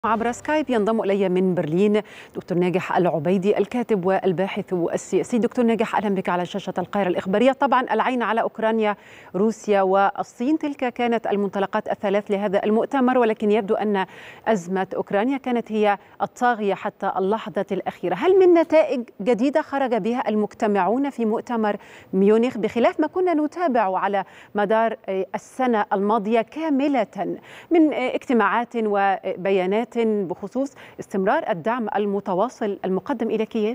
عبر سكايب ينضم إلي من برلين دكتور ناجح العبيدي الكاتب والباحث السياسي. دكتور ناجح، أهلا بك على شاشة القاهرة الإخبارية. طبعا العين على أوكرانيا، روسيا والصين، تلك كانت المنطلقات الثلاث لهذا المؤتمر، ولكن يبدو أن أزمة أوكرانيا كانت هي الطاغية حتى اللحظة الأخيرة. هل من نتائج جديدة خرج بها المجتمعون في مؤتمر ميونخ بخلاف ما كنا نتابع على مدار السنة الماضية كاملة من اجتماعات وبيانات بخصوص استمرار الدعم المتواصل المقدم إلى كييف؟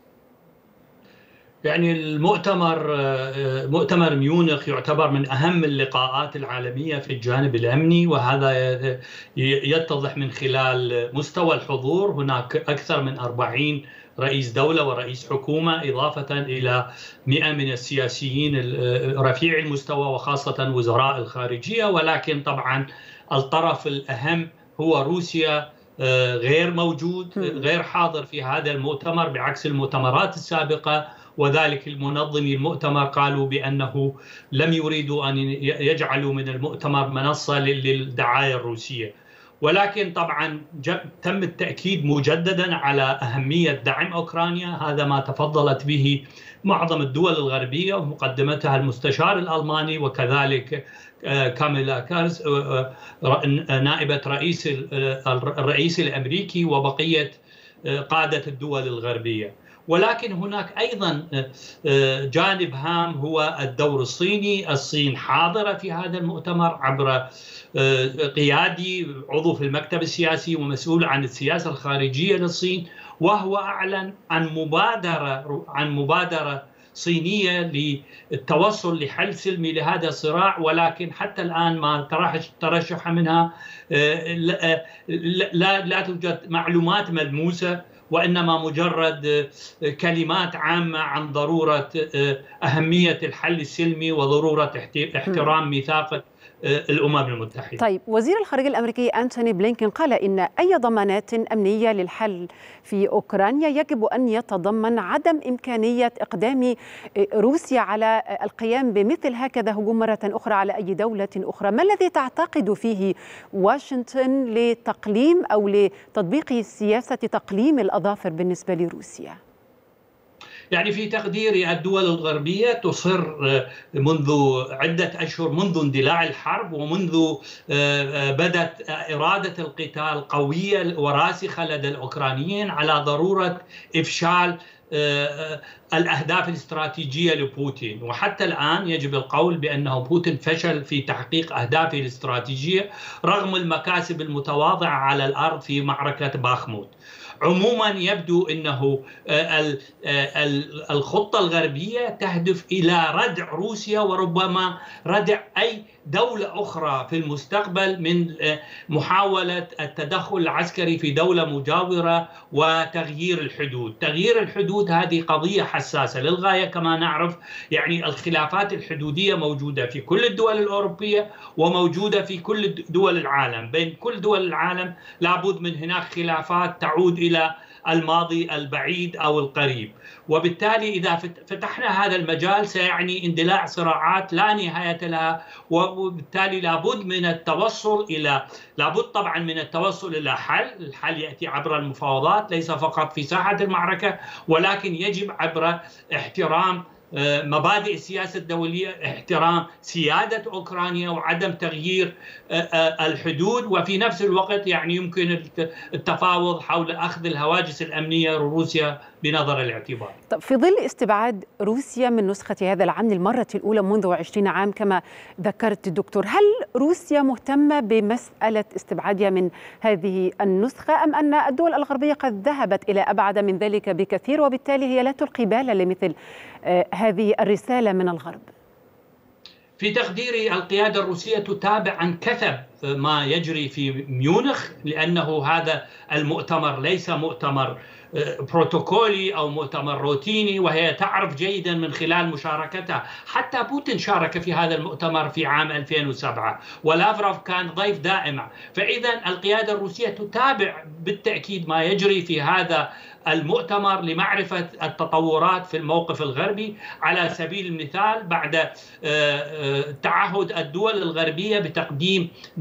يعني مؤتمر ميونخ يعتبر من أهم اللقاءات العالمية في الجانب الأمني، وهذا يتضح من خلال مستوى الحضور. هناك أكثر من 40 رئيس دولة ورئيس حكومة، إضافة إلى 100 من السياسيين رفيع المستوى وخاصة وزراء الخارجية. ولكن طبعا الطرف الأهم هو روسيا، غير موجود، غير حاضر في هذا المؤتمر بعكس المؤتمرات السابقة. وذلك المنظمي المؤتمر قالوا بأنه لم يريدوا أن يجعلوا من المؤتمر منصة للدعاية الروسية. ولكن طبعا تم التأكيد مجددا على أهمية دعم أوكرانيا، هذا ما تفضلت به معظم الدول الغربية ومقدمتها المستشار الألماني، وكذلك كاميلا كارز نائبة الرئيس الأمريكي وبقية قادة الدول الغربية. ولكن هناك أيضا جانب هام هو الدور الصيني. الصين حاضرة في هذا المؤتمر عبر قيادي عضو في المكتب السياسي ومسؤول عن السياسة الخارجية للصين، وهو أعلن عن مبادرة صينية للتوصل لحل سلمي لهذا الصراع. ولكن حتى الآن ما ترشح منها لا توجد معلومات ملموسة، وإنما مجرد كلمات عامة عن ضرورة أهمية الحل السلمي وضرورة احترام ميثاق الأمم المتحدة. طيب، وزير الخارجية الأمريكي أنتوني بلينكين قال إن أي ضمانات أمنية للحل في أوكرانيا يجب أن يتضمن عدم إمكانية إقدام روسيا على القيام بمثل هكذا هجوم مرة أخرى على أي دولة أخرى. ما الذي تعتقد فيه واشنطن لتقليم أو لتطبيق سياسة تقليم الأظافر بالنسبة لروسيا؟ يعني في تقديري الدول الغربية تصر منذ عدة أشهر، منذ اندلاع الحرب ومنذ بدت إرادة القتال قوية وراسخة لدى الأوكرانيين على ضرورة إفشال الأهداف الاستراتيجية لبوتين. وحتى الآن يجب القول بأنه بوتين فشل في تحقيق أهدافه الاستراتيجية رغم المكاسب المتواضعة على الأرض في معركة باخموت. عموما يبدو أنه الخطة الغربية تهدف إلى ردع روسيا وربما ردع أي دولة أخرى في المستقبل من محاولة التدخل العسكري في دولة مجاورة وتغيير الحدود. تغيير الحدود هذه قضية حساسة للغاية كما نعرف. يعني الخلافات الحدودية موجودة في كل الدول الأوروبية وموجودة في كل دول العالم. بين كل دول العالم لابد من هناك خلافات تعود إلى الماضي البعيد أو القريب، وبالتالي إذا فتحنا هذا المجال سيعني اندلاع صراعات لا نهاية لها. وبالتالي لابد طبعا من التوصل إلى حل. الحل يأتي عبر المفاوضات، ليس فقط في ساحة المعركة، ولكن يجب عبر احترام مبادئ السياسة الدولية، احترام سيادة أوكرانيا وعدم تغيير الحدود. وفي نفس الوقت يعني يمكن التفاوض حول أخذ الهواجس الأمنية لروسيا بنظر الاعتبار. طب في ظل استبعاد روسيا من نسخة هذا العام للمرة الأولى منذ 20 عام كما ذكرت الدكتور، هل روسيا مهتمة بمسألة استبعادها من هذه النسخة، أم أن الدول الغربية قد ذهبت إلى أبعد من ذلك بكثير وبالتالي هي لا تلقي بالا لمثل هذه الرسالة من الغرب؟ في تقديري القيادة الروسية تتابع عن كثب ما يجري في ميونخ، لأنه هذا المؤتمر ليس مؤتمر بروتوكولي أو مؤتمر روتيني، وهي تعرف جيدا من خلال مشاركتها. حتى بوتين شارك في هذا المؤتمر في عام 2007 ولافروف كان ضيف دائم. فإذا القيادة الروسية تتابع بالتأكيد ما يجري في هذا المؤتمر لمعرفة التطورات في الموقف الغربي. على سبيل المثال بعد تعهد الدول الغربية بتقديم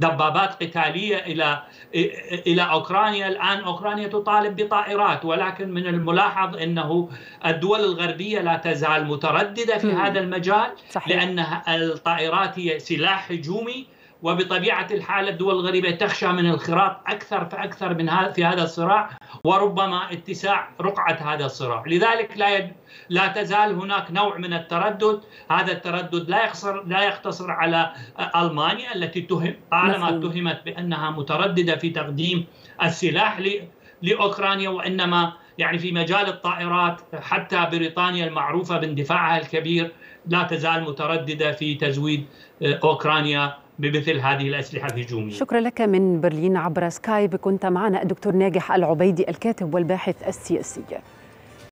دبابات قتالية إلى أوكرانيا. الآن أوكرانيا تطالب بطائرات، ولكن من الملاحظ أنه الدول الغربية لا تزال مترددة في هذا المجال. صحيح. لأن الطائرات هي سلاح هجومي، وبطبيعة الحال الدول الغربية تخشى من الخراط أكثر فأكثر في هذا الصراع، وربما اتساع رقعة هذا الصراع. لذلك لا تزال هناك نوع من التردد. هذا التردد لا يقتصر على ألمانيا التي طالما اتهمت بأنها مترددة في تقديم السلاح لأوكرانيا، وإنما يعني في مجال الطائرات حتى بريطانيا المعروفة باندفاعها الكبير لا تزال مترددة في تزويد أوكرانيا بمثل هذه الأسلحة الهجومية. شكرا لك من برلين عبر سكايب. كنت معنا الدكتور ناجح العبيدي الكاتب والباحث السياسي.